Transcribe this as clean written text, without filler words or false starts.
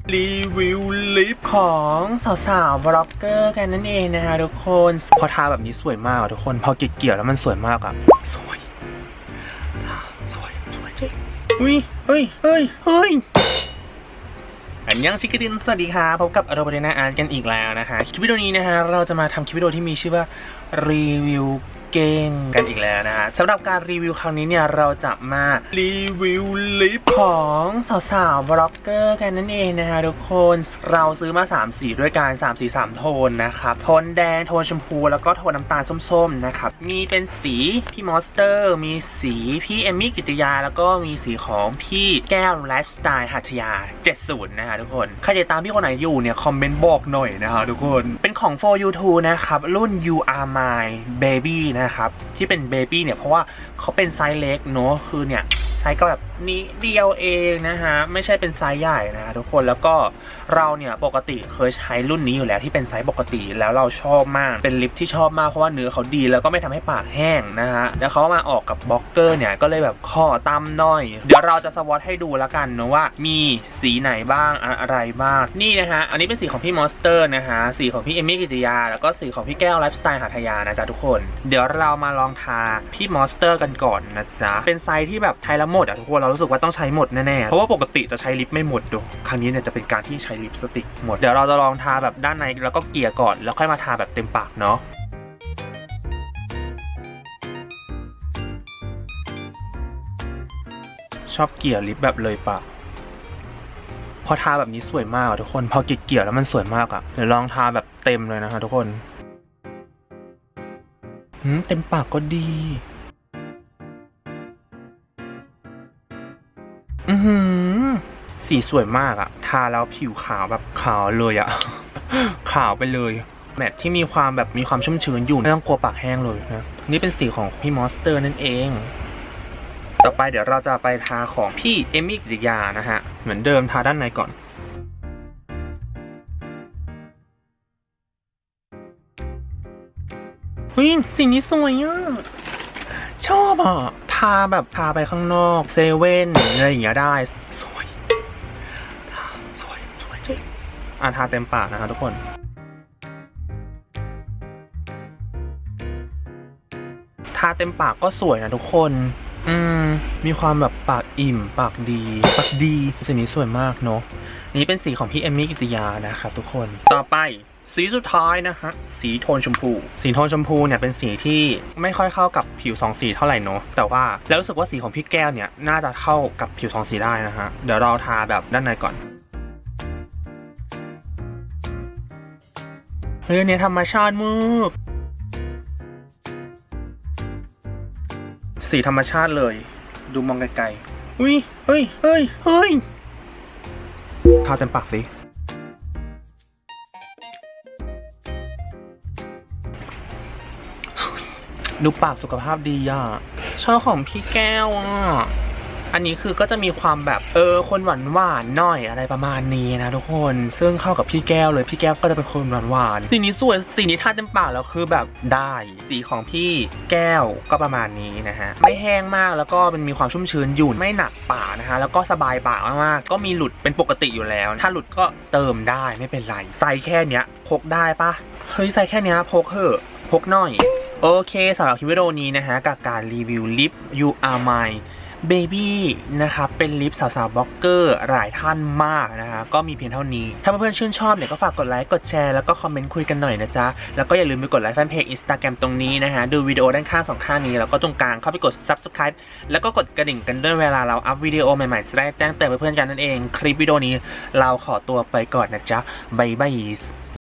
รีวิวลิปของสาวๆบล็อกเกอร์กันนั่นเองนะคะทุกคนพอทาแบบนี้สวยมากทุกคนพอเกี่ยวแล้วมันสวยมากอะสวยจริงเฮ้ยอันยังซิกดินสวัสดีค่ะพบกับโรเบิร์ตนาอาร์กันอีกแล้วนะคะคลิปวิดีโอนี้นะคะเราจะมาทำคลิปวิดีโอที่มีชื่อว่ารีวิวเก่งกันอีกแล้วนะคะสำหรับการรีวิวครั้งนี้เนี่ยเราจะมารีวิวลิปของสาวๆบล็อกเกอร์กันนั่นเองนะคะทุกคนเราซื้อมา3สีด้วยกัน3สี3โทนนะครับโทนแดงโทนชมพูแล้วก็โทนน้ำตาลส้มๆนะครับมีเป็นสีพี่มอสเตอร์มีสีพี่เอมมี่กิติยาแล้วก็มีสีของพี่แก้วไลฟ์สไตล์หัตถยา70นะคะทุกคนใครจะตามพี่คนไหนอยู่เนี่ยคอมเมนต์บอกหน่อยนะคะทุกคนเป็นของ For You Too นะครับรุ่น You Are My Baby นะครับที่เป็น Baby เนี่ยเพราะว่าเขาเป็นไซส์เล็กเนาะคือเนี่ยไซส์ก็แบบนี้เดียวเองนะฮะไม่ใช่เป็นไซส์ใหญ่นะทุกคนแล้วก็เราเนี่ยปกติเคยใช้รุ่นนี้อยู่แล้วที่เป็นไซส์ปกติแล้วเราชอบมากเป็นลิปที่ชอบมากเพราะว่าเนื้อเขาดีแล้วก็ไม่ทำให้ปากแห้งนะฮะแล้วเขามาออกกับบล็อกเกอร์เนี่ยก็เลยแบบขอตามหน่อยเดี๋ยวเราจะสวอตให้ดูแล้วกันนะว่ามีสีไหนบ้างอะไรบ้างนี่นะฮะอันนี้เป็นสีของพี่มอสเตอร์นะฮะสีของพี่เอมมี่กิติยาแล้วก็สีของพี่แก้วไลฟ์สไตล์หัตถยานะจ๊ะทุกคนเดี๋ยวเรามาลองทาพี่มอสเตอร์กันก่อนนะจ๊ะเป็นไซส์ที่แบบใช้แล้วหมดทุกคนเรารู้สึกว่าต้องใช้หมดแน่ๆเพราะว่าปกติจะใช้ลิปไม่หมดดูครั้งนี้เนี่ยจะเป็นการที่ใช้ลิปสติกหมดเดี๋ยวเราจะลองทาแบบด้านในแล้วก็เกลี่ยก่อนแล้วค่อยมาทาแบบเต็มปากเนาะชอบเกลี่ยลิปแบบเลยปากพอทาแบบนี้สวยมากทุกคนพอเกลี่ยแล้วมันสวยมากเดี๋ยวลองทาแบบเต็มเลยนะคะทุกคนเต็มปากก็ดีสีสวยมากทาแล้วผิวขาวแบบขาวเลยขาวไปเลยแมทที่มีความชุ่มชื้นอยู่ไม่ต้องกลัวปากแห้งเลยนะนี่เป็นสีของพี่มอสเตอร์นั่นเองต่อไปเดี๋ยวเราจะไปทาของพี่เอมมี่กิติยานะฮะเหมือนเดิมทาด้านในก่อนเฮ้ยสีนี้สวยชอบทาไปข้างนอกเซเว่นอะไรอย่างเงี้ยได้สวยจริงทาเต็มปากนะครับทุกคนทาเต็มปากก็สวยนะทุกคนมีความแบบปากอิ่มปากดีสีนี้สวยมากเนาะนี่เป็นสีของพี่เอมมี่กิติยานะครับทุกคนต่อไปสีสุดท้ายนะฮะสีโทนชมพูเนี่ยเป็นสีที่ไม่ค่อยเข้ากับผิว2สีเท่าไหร่เนาะแต่ว่าแล้วรู้สึกว่าสีของพี่แก้วเนี่ยน่าจะเข้ากับผิว2สีได้นะฮะเดี๋ยวเราทาแบบด้านในก่อนเฮ้ยเนี่ยธรรมชาติมากสีธรรมชาติเลยดูมองไกลๆเฮ้ยทาเต็มปากสิดูปากสุขภาพดีชอบของพี่แก้วอันนี้คือก็จะมีความแบบคนหวานหน่อยอะไรประมาณนี้นะทุกคนซึ่งเข้ากับพี่แก้วเลยพี่แก้วก็จะเป็นคนหวานสีนี้สวยสีนี้ทาเต็มปากแล้วคือแบบได้สีของพี่แก้วก็ประมาณนี้นะฮะไม่แห้งมากแล้วก็มันมีความชุ่มชื้นอยู่ไม่หนักปากนะฮะแล้วก็สบายปากมากๆก็มีหลุดเป็นปกติอยู่แล้วถ้าหลุดก็เติมได้ไม่เป็นไรไซส์แค่เนี้ยพกได้ปะเฮ้ยไซส์แค่เนี้ยพกเถอะพกหน่อยโอเคสำหรับคลิปวิดีโอนี้นะฮะกับการรีวิวลิป You Are My Baby นะครับเป็นลิปสาวๆบล็อกเกอร์หลายท่านมากนะคะก็มีเพียงเท่านี้ถ้าเพื่อนๆชื่นชอบเนี่ยก็ฝากกดไลค์กดแชร์แล้วก็คอมเมนต์คุยกันหน่อยนะจ๊ะแล้วก็อย่าลืมไปกดไลค์แฟนเพจ Instagram ตรงนี้นะฮะดูวิดีโอด้านข้าง2ข้างนี้แล้วก็ตรงกลางเข้าไปกด Subscribe แล้วก็กดกระดิ่งกันด้วยเวลาเราอัพวิดีโอใหม่ๆจะได้แจ้งเตือนเพื่อนๆกันนั่นเองคลิปวิดีโอนี้เราขอตัวไปก่อนนะจ๊ะบ๊ายบาย